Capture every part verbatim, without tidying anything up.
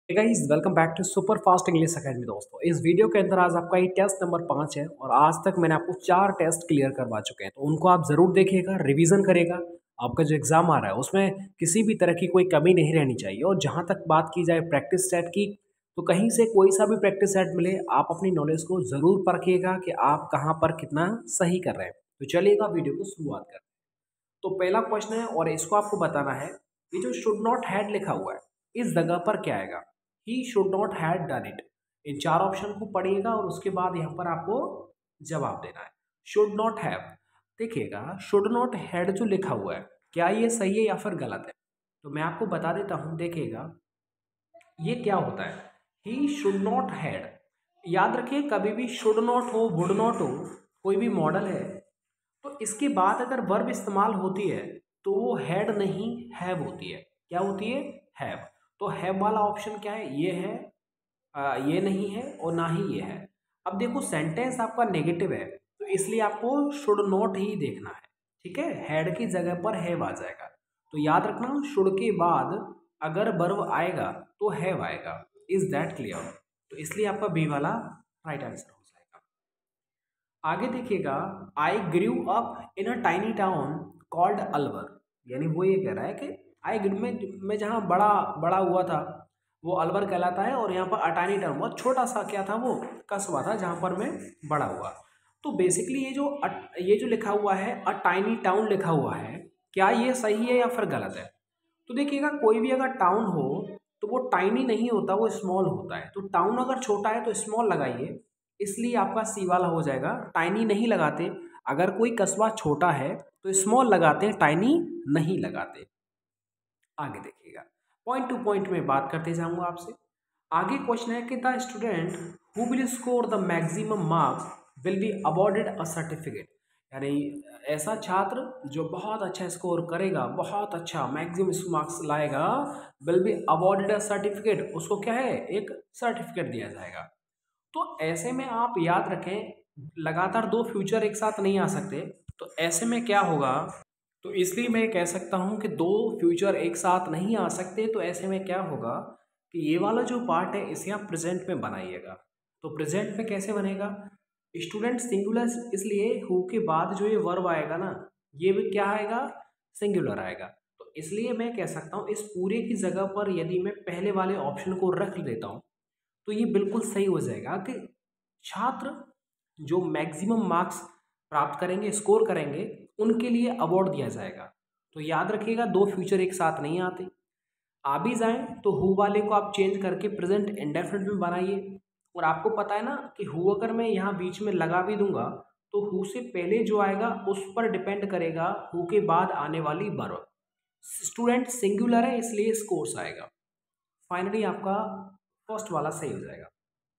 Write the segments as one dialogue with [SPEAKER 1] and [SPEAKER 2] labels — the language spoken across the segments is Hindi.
[SPEAKER 1] Guys welcome back to super fast English academy. दोस्तों इस वीडियो के अंदर आज आपका ये टेस्ट नंबर पाँच है और आज तक मैंने आपको चार टेस्ट क्लियर करवा चुके हैं, तो उनको आप ज़रूर देखिएगा, रिवीजन करेगा। आपका जो एग्ज़ाम आ रहा है उसमें किसी भी तरह की कोई कमी नहीं रहनी चाहिए। और जहाँ तक बात की जाए प्रैक्टिस सेट की, तो कहीं से कोई सा भी प्रैक्टिस सेट मिले आप अपनी नॉलेज को ज़रूर परखिएगा कि आप कहाँ पर कितना सही कर रहे हैं। तो चलिएगा वीडियो को शुरुआत करते हैं। तो पहला क्वेश्चन है और इसको आपको बताना है, ये जो शुड नॉट हैड लिखा हुआ है इस जगह पर क्या आएगा। He should not had done it. इन चार ऑप्शन को पढ़िएगा और उसके बाद यहाँ पर आपको जवाब देना है। शुड नॉट हैव, देखिएगा शुड नॉट हैड जो लिखा हुआ है क्या ये सही है या फिर गलत है। तो मैं आपको बता देता हूँ, देखिएगा ये क्या होता है। ही शुड नॉट हैड, याद रखिए कभी भी शुड नॉट हो वुड नॉट हो कोई भी मॉडल है तो इसके बाद अगर वर्ब इस्तेमाल होती है तो वो हैड नहीं हैव होती है। क्या होती है? हैव। तो हैव वाला ऑप्शन क्या है? ये है, आ, ये नहीं है और ना ही ये है। अब देखो सेंटेंस आपका नेगेटिव है तो इसलिए आपको शुड नॉट ही देखना है। ठीक है, हैड की जगह पर हैव आ जाएगा। तो याद रखना शुड के बाद अगर वर्ब आएगा तो हैव आएगा। Is that clear? तो इसलिए आपका बी वाला राइट आंसर हो जाएगा। आगे देखिएगा, I grew up in a tiny town called Alwar. यानी वो ये कह रहा है कि आई ग्रू में मैं जहाँ बड़ा बड़ा हुआ था वो अलवर कहलाता है, और यहाँ पर अ टाइनी टाउन बहुत छोटा सा क्या था, वो कस्बा था जहाँ पर मैं बड़ा हुआ। तो बेसिकली ये जो अ, ये जो लिखा हुआ है अ टाइनी टाउन लिखा हुआ है, क्या ये सही है या फिर गलत है? तो देखिएगा कोई भी अगर टाउन हो तो वो टाइनी नहीं होता, वो स्मॉल होता है। तो टाउन अगर छोटा है तो स्मॉल लगाइए, इसलिए आपका सी वाला हो जाएगा। टाइनी नहीं लगाते, अगर कोई कस्बा छोटा है तो स्मॉल लगाते हैं, टाइनी नहीं लगाते। आगे देखिएगा, पॉइंट टू पॉइंट में बात करते जाऊंगा आपसे। आगे क्वेश्चन है कि the student who will score the maximum marks will be awarded a certificate. यानी ऐसा छात्र जो बहुत अच्छा स्कोर करेगा, बहुत अच्छा मैक्सिमम मार्क्स लाएगा, will be awarded a certificate, उसको क्या है, एक सर्टिफिकेट दिया जाएगा। तो ऐसे में आप याद रखें लगातार दो फ्यूचर एक साथ नहीं आ सकते। तो ऐसे में क्या होगा, तो इसलिए मैं कह सकता हूँ कि दो फ्यूचर एक साथ नहीं आ सकते। तो ऐसे में क्या होगा कि ये वाला जो पार्ट है इसे आप प्रेजेंट में बनाइएगा। तो प्रेजेंट में कैसे बनेगा? स्टूडेंट सिंगुलर, इसलिए हु के बाद जो ये वर्ब आएगा ना, ये भी क्या आएगा, सिंगुलर आएगा। तो इसलिए मैं कह सकता हूँ इस पूरे की जगह पर यदि मैं पहले वाले ऑप्शन को रख देता हूँ तो ये बिल्कुल सही हो जाएगा कि छात्र जो मैक्सिमम मार्क्स प्राप्त करेंगे, स्कोर करेंगे, उनके लिए अवार्ड दिया जाएगा। तो याद रखिएगा दो फ्यूचर एक साथ नहीं आते। आ भी जाएं तो हु वाले को आप चेंज करके प्रेजेंट इंडेफिनिट में बनाइए। और आपको पता है ना कि हु अगर मैं यहाँ बीच में लगा भी दूंगा तो हु से पहले जो आएगा उस पर डिपेंड करेगा हु के बाद आने वाली वर्ब। स्टूडेंट सिंगुलर है इसलिए स्कोर्स आएगा। फाइनली आपका फर्स्ट वाला सही हो जाएगा।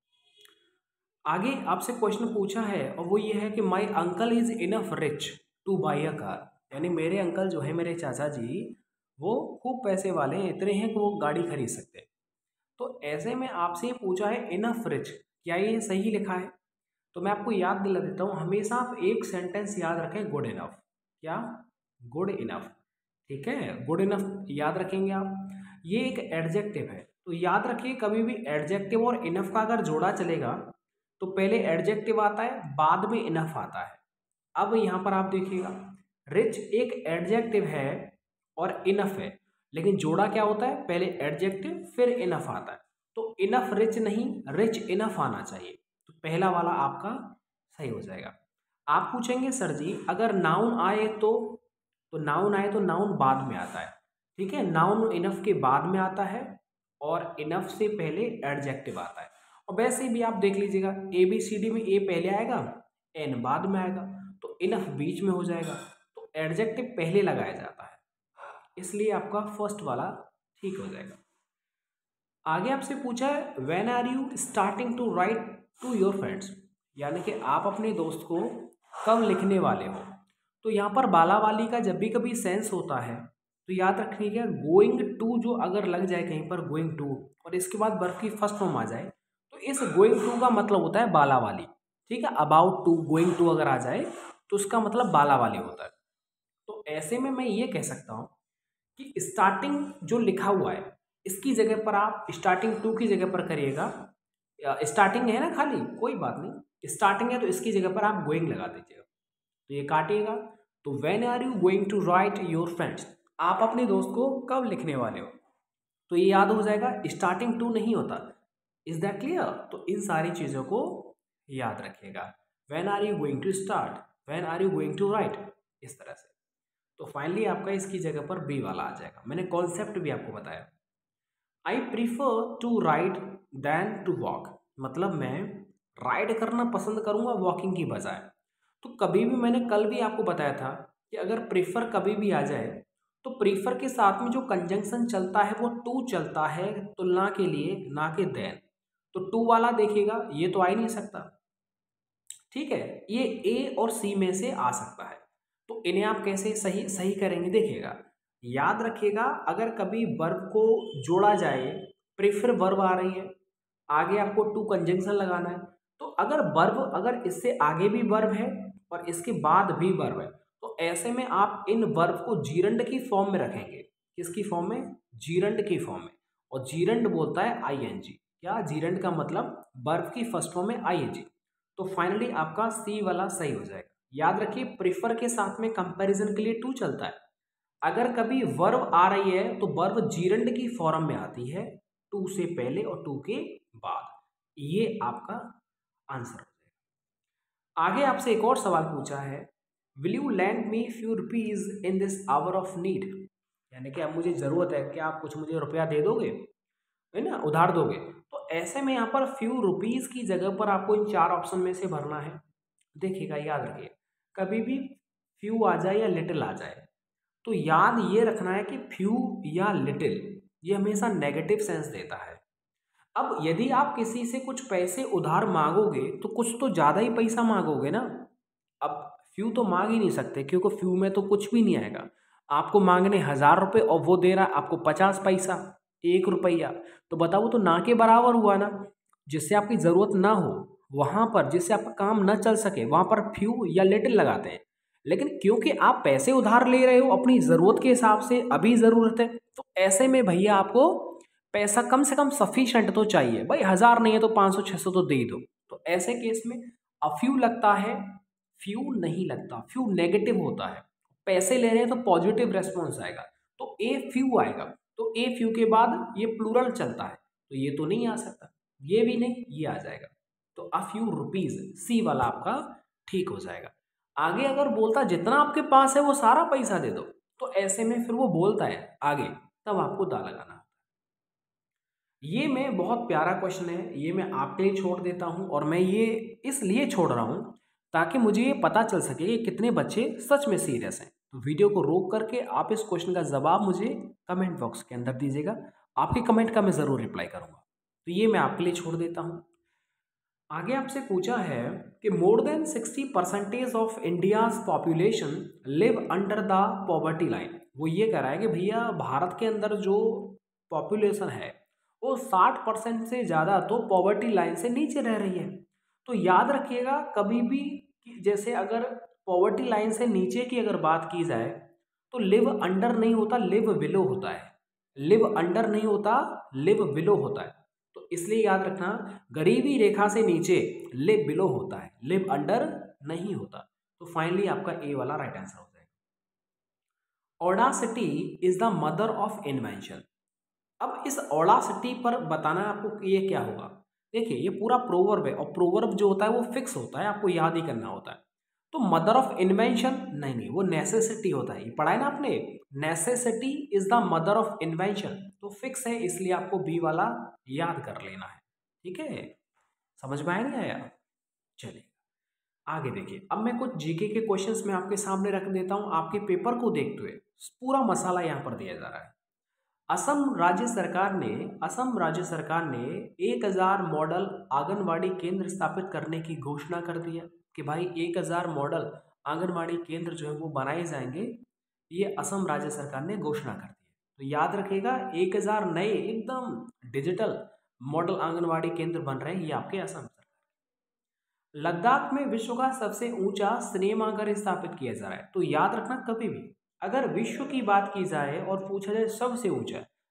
[SPEAKER 1] आगे आपसे क्वेश्चन पूछा है और वो ये है कि my uncle is enough rich to buy a car. यानी मेरे अंकल जो है, मेरे चाचा जी, वो खूब पैसे वाले हैं, इतने हैं कि वो गाड़ी खरीद सकते हैं। तो ऐसे में आपसे ये पूछा है इनफ रिच, क्या ये सही लिखा है? तो मैं आपको याद दिला देता हूँ, हमेशा आप एक सेंटेंस याद रखें, गुड इनफ। क्या? Good enough. ठीक है, गुड इनफ याद रखेंगे आप। ये एक एडजेक्टिव है, तो याद रखिए कभी भी एडजेक्टिव और इनफ का अगर जोड़ा चलेगा तो पहले एडजेक्टिव आता है बाद में इनफ आता है। अब यहाँ पर आप देखिएगा रिच एक एडजेक्टिव है और इनफ है, लेकिन जोड़ा क्या होता है, पहले एडजेक्टिव फिर इनफ आता है। तो इनफ रिच नहीं, रिच इनफ आना चाहिए। तो पहला वाला आपका सही हो जाएगा। आप पूछेंगे सर जी अगर नाउन आए तो तो नाउन आए तो नाउन बाद में आता है। ठीक है, नाउन इनफ के बाद में आता है और इनफ से पहले एडजेक्टिव आता है। और वैसे भी आप देख लीजिएगा ए बी सी डी में ए पहले आएगा, एन बाद में आएगा, तो इनफ बीच में हो जाएगा। तो एडजेक्टिव पहले लगाया जाता है, इसलिए आपका फर्स्ट वाला ठीक हो जाएगा। आगे आपसे पूछा है when are you starting to write to your friends. यानी कि आप अपने दोस्त को कब लिखने वाले हो। तो यहाँ पर बाला वाली का जब भी कभी सेंस होता है तो याद रखिएगा गोइंग टू जो अगर लग जाए कहीं पर गोइंग टू और इसके बाद वर्ब की फर्स्ट फॉर्म आ जाए तो इस गोइंग टू का मतलब होता है बाला वाली। ठीक है, अबाउट टू, गोइंग टू अगर आ जाए तो उसका मतलब बाला वाली होता है। तो ऐसे में मैं ये कह सकता हूँ कि स्टार्टिंग जो लिखा हुआ है इसकी जगह पर आप स्टार्टिंग टू की जगह पर करिएगा, स्टार्टिंग है ना खाली, कोई बात नहीं, स्टार्टिंग है तो इसकी जगह पर आप गोइंग लगा दीजिएगा, तो ये काटिएगा। तो when are you going to write your friends, आप अपने दोस्त को कब लिखने वाले हो, तो ये याद हो जाएगा, स्टार्टिंग टू नहीं होता। Is that clear? तो इन सारी चीज़ों को याद रखिएगा। When are you going to start, when are you going to write, इस तरह से। तो फाइनली आपका इसकी जगह पर बी वाला आ जाएगा। मैंने कॉन्सेप्ट भी आपको बताया। I prefer to ride than to walk, मतलब मैं राइड करना पसंद करूँगा वॉकिंग की बजाय। तो कभी भी, मैंने कल भी आपको बताया था कि अगर प्रीफर कभी भी आ जाए तो प्रीफर के साथ में जो कंजंक्शन चलता है वो टू चलता है तुलना के लिए, ना कि देन। तो टू वाला देखिएगा, ये तो आ ही नहीं सकता, ठीक है, ये ए और सी में से आ सकता है। तो इन्हें आप कैसे सही सही करेंगे, देखिएगा, याद रखिएगा, अगर कभी वर्ब को जोड़ा जाए, प्रीफर वर्ब आ रही है, आगे आपको टू कंजंक्शन लगाना है, तो अगर वर्ब, अगर इससे आगे भी वर्ब है और इसके बाद भी वर्ब है, तो ऐसे में आप इन वर्ब को जीरंड की फॉर्म में रखेंगे। किसकी फॉर्म में? जीरंड की फॉर्म में। और जीरंड बोलता है आईएनजी। क्या? जीरंड का मतलब वर्ब की फर्स्ट फॉर्म में आईएनजी। तो फाइनली आपका सी वाला सही हो जाएगा। याद रखिए, प्रीफर के साथ में कंपैरिजन के लिए टू चलता है। अगर कभी वर्ब आ रही है तो वर्ब जीरंड की फॉर्म में आती है, टू से पहले और टू के बाद। ये आपका आंसर हो जाएगा। आगे आपसे एक और सवाल पूछा है, will you lend me few rupees in this hour of need, यानी कि अब मुझे ज़रूरत है, क्या आप कुछ मुझे रुपया दे दोगे, है ना, उधार दोगे। तो ऐसे में यहाँ पर फ्यू रुपीज़ की जगह पर आपको इन चार ऑप्शन में से भरना है। देखिएगा, याद रखिए, कभी भी फ्यू आ जाए या लिटिल आ जाए तो याद ये रखना है कि फ्यू या लिटिल ये हमेशा नेगेटिव सेंस देता है। अब यदि आप किसी से कुछ पैसे उधार मांगोगे तो कुछ तो ज़्यादा ही पैसा मांगोगे ना। अब फ्यू तो मांग ही नहीं सकते, क्योंकि फ्यू में तो कुछ भी नहीं आएगा। आपको मांगने हज़ार रुपये और वो दे रहा है आपको पचास पैसा, एक रुपया, तो बताओ, तो ना के बराबर हुआ ना। जिससे आपकी ज़रूरत ना हो वहाँ पर, जिससे आपका काम ना चल सके, वहाँ पर फ्यू या लिटिल लगाते हैं। लेकिन क्योंकि आप पैसे उधार ले रहे हो अपनी ज़रूरत के हिसाब से, अभी ज़रूरत है, तो ऐसे में भैया आपको पैसा कम से कम सफिशेंट तो चाहिए भाई। हज़ार नहीं है तो पाँच सौ छः सौ तो दे दो। तो ऐसे केस में अ फ्यू लगता है, फ्यू नहीं लगता। फ्यू नेगेटिव होता है, पैसे ले रहे हैं तो पॉजिटिव रेस्पॉन्स आएगा, तो ए फ्यू आएगा। तो ए फ्यू के बाद ये प्लूरल चलता है, तो ये तो नहीं आ सकता, ये भी नहीं, ये आ जाएगा। तो अ फ्यू रुपीज़, सी वाला आपका ठीक हो जाएगा। आगे अगर बोलता जितना आपके पास है वो सारा पैसा दे दो, तो ऐसे में फिर वो बोलता है आगे, तब आपको दा लगाना। ये मैं बहुत प्यारा क्वेश्चन है, ये मैं आपके लिए छोड़ देता हूँ, और मैं ये इसलिए छोड़ रहा हूँ ताकि मुझे ये पता चल सके कि कितने बच्चे सच में सीरियस हैं। तो वीडियो को रोक करके आप इस क्वेश्चन का जवाब मुझे कमेंट बॉक्स के अंदर दीजिएगा, आपके कमेंट का मैं ज़रूर रिप्लाई करूँगा। तो ये मैं आपके लिए छोड़ देता हूँ। आगे आपसे पूछा है कि more than sixty percentage of India's population live under the poverty line. वो ये कह रहा है कि भैया भारत के अंदर जो पॉपुलेशन है वो साठ परसेंट से ज़्यादा तो पॉवर्टी लाइन से नीचे रह रही है। तो याद रखिएगा, कभी भी कि जैसे अगर पॉवर्टी लाइन से नीचे की अगर बात की जाए तो लिव अंडर नहीं होता, लिव बिलो होता है। लिव अंडर नहीं होता, लिव बिलो होता है। तो इसलिए याद रखना, गरीबी रेखा से नीचे लिव बिलो होता है, लिव अंडर नहीं होता। तो फाइनली आपका ए वाला राइट आंसर हो जाएगा। Audacity is the mother of invention. अब इस ऑडासिटी पर बताना है आपको कि ये क्या होगा। देखिए, ये पूरा प्रोवर्ब है, और प्रोवर्ब जो होता है वो फिक्स होता है, आपको याद ही करना होता है। तो मदर ऑफ इन्वेंशन नहीं नहीं, वो नेसेसिटी होता है। ये पढ़ा है ना आपने, necessity is the mother of invention, तो फिक्स है, इसलिए आपको बी वाला याद कर लेना है। ठीक है, समझ में आया नहीं आया? चलिए आगे देखिए। अब मैं कुछ जीके के क्वेश्चंस में आपके सामने रख देता हूँ, आपके पेपर को देखते हुए पूरा मसाला यहाँ पर दिया जा रहा है। असम राज्य सरकार ने असम राज्य सरकार ने एक हज़ार मॉडल आंगनवाड़ी केंद्र स्थापित करने की घोषणा कर दी है कि भाई एक हज़ार मॉडल आंगनवाड़ी केंद्र जो है वो बनाए जाएंगे। ये असम राज्य सरकार ने घोषणा कर दी है। तो याद रखिएगा, एक हज़ार नए एकदम डिजिटल मॉडल आंगनवाड़ी केंद्र बन रहे हैं, ये आपके असम सरकार। लद्दाख में विश्व का सबसे ऊंचा सिनेमाघर स्थापित किया जा रहा है। तो याद रखना, कभी भी अगर विश्व की बात की जाए और पूछा जाए सबसे ऊंचा,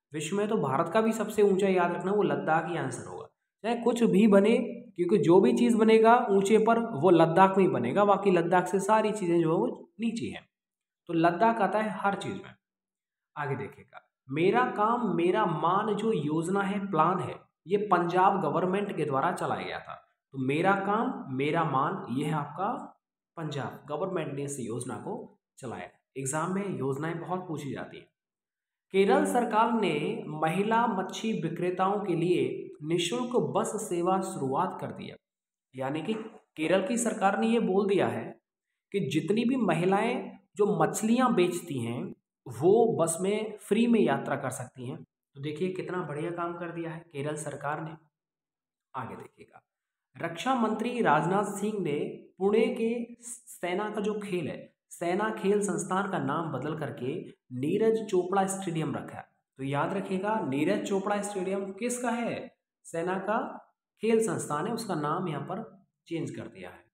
[SPEAKER 1] विश्व में तो भारत का भी सबसे ऊंचा याद रखना वो लद्दाख ही आंसर होगा। चाहे कुछ भी बने, क्योंकि जो भी चीज़ बनेगा ऊंचे पर वो लद्दाख में ही बनेगा, बाकी लद्दाख से सारी चीज़ें जो है वो नीचे हैं। तो लद्दाख आता है हर चीज़ में। आगे देखिएगा, मेरा काम मेरा मान जो योजना है, प्लान है, ये पंजाब गवर्नमेंट के द्वारा चलाया गया था। तो मेरा काम मेरा मान ये है आपका पंजाब गवर्नमेंट ने इस योजना को चलाया। एग्जाम में योजनाएं बहुत पूछी जाती हैं। केरल सरकार ने महिला मच्छी विक्रेताओं के लिए निशुल्क बस सेवा शुरुआत कर दी है। यानी कि केरल की सरकार ने ये बोल दिया है कि जितनी भी महिलाएं जो मछलियां बेचती हैं वो बस में फ्री में यात्रा कर सकती हैं। तो देखिए कितना बढ़िया काम कर दिया है केरल सरकार ने। आगे देखिएगा, रक्षा मंत्री राजनाथ सिंह ने पुणे के सेना का जो खेल है, सेना खेल संस्थान का नाम बदल करके नीरज चोपड़ा स्टेडियम रखा है। तो याद रखिएगा, नीरज चोपड़ा स्टेडियम किसका है? सेना का खेल संस्थान है, उसका नाम यहाँ पर चेंज कर दिया है।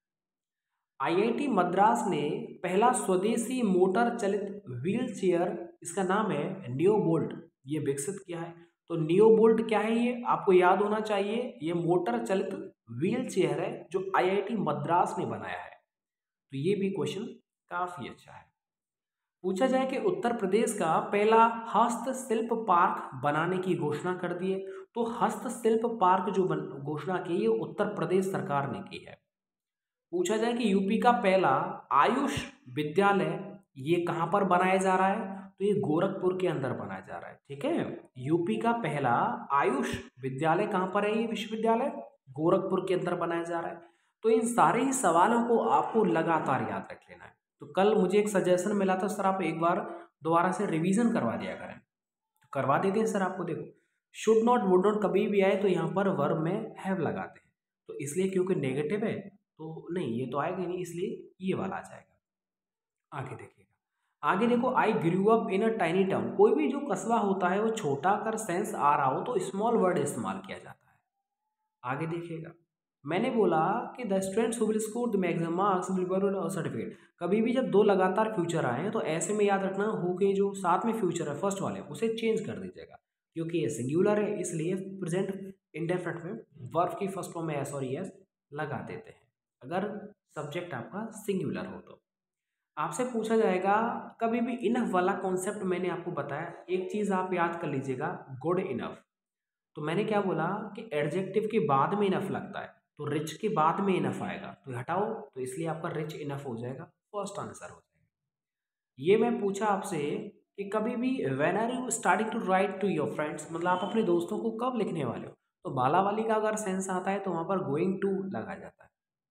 [SPEAKER 1] आईआईटी मद्रास ने पहला स्वदेशी मोटर चलित व्हील चेयर, इसका नाम है नियोबोल्ट, ये विकसित किया है। तो नियोबोल्ट क्या है, ये आपको याद होना चाहिए। ये मोटर चलित व्हील चेयर है जो आईआईटी मद्रास ने बनाया है। तो ये भी क्वेश्चन काफी अच्छा है। पूछा जाए कि उत्तर प्रदेश का पहला हस्तशिल्प पार्क बनाने की घोषणा कर दी है। तो हस्तशिल्प पार्क जो घोषणा की ये उत्तर प्रदेश सरकार ने की है। पूछा जाए कि यूपी का पहला आयुष विद्यालय ये कहाँ पर बनाया जा रहा है, तो ये गोरखपुर के अंदर बनाया जा रहा है। ठीक है, यूपी का पहला आयुष विद्यालय कहाँ पर है? ये विश्वविद्यालय गोरखपुर के अंदर बनाया जा रहा है। तो इन सारे ही सवालों को आपको लगातार याद रख लेना है। तो कल मुझे एक सजेशन मिला था, सर आप एक बार दोबारा से रिवीजन करवा दिया करें। तो करवा देते हैं सर आपको। देखो, शुड नॉट वुड नॉट कभी भी आए तो यहाँ पर वर्ब में हैव लगाते हैं। तो इसलिए क्योंकि नेगेटिव है तो नहीं, ये तो आएगा नहीं, इसलिए ये वाला आ जाएगा। आगे देखिएगा, आगे देखो, I grew up in a tiny town. कोई भी जो कस्बा होता है वो छोटा कर सेंस आ रहा हो तो स्मॉल वर्ड इस्तेमाल किया जाता है। आगे देखिएगा, मैंने बोला कि the students who will score the maximum marks will get a certificate. कभी भी जब दो लगातार फ्यूचर आए तो ऐसे में याद रखना हो के जो साथ में फ्यूचर है फर्स्ट वाले उसे चेंज कर दीजिएगा, क्योंकि ये सिंगुलर है इसलिए प्रेजेंट इंडेफिनिट में वर्ब की फर्स्ट फॉर्म में एस और एस लगा देते हैं अगर सब्जेक्ट आपका सिंगुलर हो तो। आपसे पूछा जाएगा कभी भी इनफ वाला कॉन्सेप्ट मैंने आपको बताया, एक चीज़ आप याद कर लीजिएगा, गुड इनफ। तो मैंने क्या बोला कि एडजेक्टिव के बाद में इनफ लगता है, तो रिच के बाद में इनफ आएगा, तो हटाओ, तो इसलिए आपका रिच इनफ हो जाएगा, फर्स्ट आंसर हो जाएगा। ये मैं पूछा आपसे कि कभी भी when are you starting to write to your friends, मतलब आप अपने दोस्तों को कब लिखने वाले हो, तो बाला वाली का अगर सेंस आता है तो वहाँ पर गोइंग टू लगा जाता है।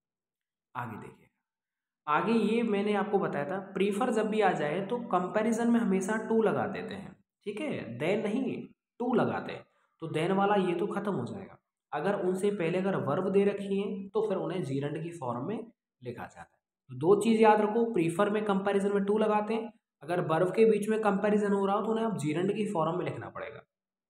[SPEAKER 1] आगे देखिए, आगे ये मैंने आपको बताया था, प्रीफर जब भी आ जाए तो कंपैरिजन में हमेशा टू लगा देते हैं। ठीक है, देन नहीं टू लगाते हैं, तो देन वाला ये तो खत्म हो जाएगा। अगर उनसे पहले अगर वर्ब दे रखी है तो फिर उन्हें जीरंड की फॉर्म में लिखा जाता है। तो दो चीज़ याद रखो, प्रीफर में कंपैरिजन में टू लगाते हैं, अगर वर्ब के बीच में कंपैरिजन हो रहा हो तो उन्हें आप जीरंड की फॉर्म में लिखना पड़ेगा।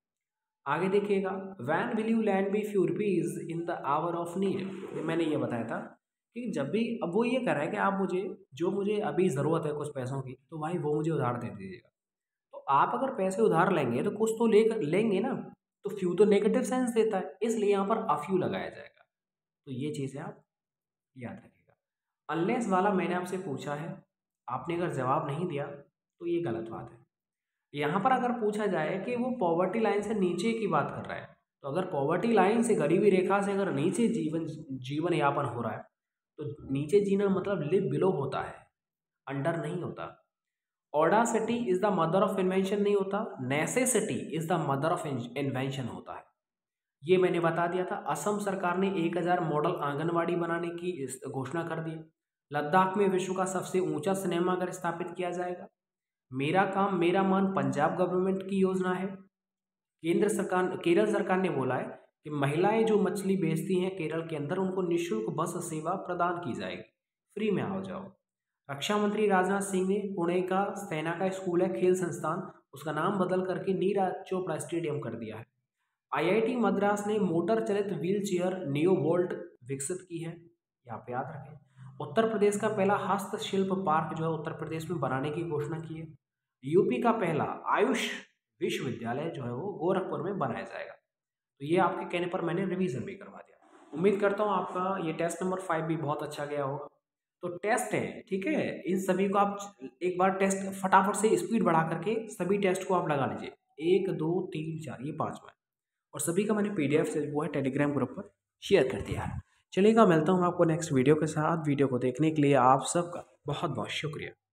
[SPEAKER 1] आगे देखिएगा, when will you lend me few rupees in the hour of need. मैंने ये बताया था कि जब भी, अब वो ये कह रहा है कि आप मुझे जो मुझे अभी ज़रूरत है कुछ पैसों की, तो भाई वो मुझे उधार दे दीजिएगा। तो आप अगर पैसे उधार लेंगे तो कुछ तो ले लेंगे ना, तो फ्यू तो नेगेटिव सेंस देता है, इसलिए यहाँ पर अ फ्यू लगाया जाएगा। तो ये चीज़ें आप याद रखिएगा। अनलेस वाला मैंने आपसे पूछा है, आपने अगर जवाब नहीं दिया तो ये गलत बात है। यहाँ पर अगर पूछा जाए कि वो पॉवर्टी लाइन से नीचे की बात कर रहा है, तो अगर पॉवर्टी लाइन से, गरीबी रेखा से अगर नीचे जीवन जीवन यापन हो रहा है तो नीचे जीना मतलब लिव बिलो होता है, अंडर नहीं होता। Audacity is the mother of invention नहीं होता, necessity is the mother of invention होता है। ये मैंने बता दिया था। असम सरकार ने एक हज़ार मॉडल आंगनवाड़ी बनाने की घोषणा कर दी। लद्दाख में विश्व का सबसे ऊंचा सिनेमाघर स्थापित किया जाएगा। मेरा काम मेरा मान पंजाब गवर्नमेंट की योजना है। केंद्र सरकार केरल सरकार ने बोला है कि महिलाएं जो मछली बेचती हैं केरल के अंदर उनको निःशुल्क बस सेवा प्रदान की जाएगी, फ्री में आओ जाओ। रक्षा मंत्री राजनाथ सिंह ने पुणे का सेना का स्कूल है खेल संस्थान, उसका नाम बदल करके नीरज चोपड़ा स्टेडियम कर दिया है। आईआईटी मद्रास ने मोटर चलित व्हील चेयर नियोवोल्ट विकसित की है, यहाँ पे याद रखें। उत्तर प्रदेश का पहला हस्तशिल्प पार्क जो है उत्तर प्रदेश में बनाने की घोषणा की है। यूपी का पहला आयुष विश्वविद्यालय जो है वो गोरखपुर में बनाया जाएगा। तो ये आपके कहने पर मैंने रिवीजन भी करवा दिया। उम्मीद करता हूँ आपका ये टेस्ट नंबर फाइव भी बहुत अच्छा गया होगा। तो टेस्ट है, ठीक है, इन सभी को आप एक बार टेस्ट फटाफट से स्पीड बढ़ा करके सभी टेस्ट को आप लगा लीजिए। एक दो तीन चार, ये पाँचवा है, और सभी का मैंने पीडीएफ से वो है टेलीग्राम ग्रुप पर शेयर कर दिया है। चलिएगा, मिलता हूँ आपको नेक्स्ट वीडियो के साथ। वीडियो को देखने के लिए आप सबका बहुत बहुत शुक्रिया।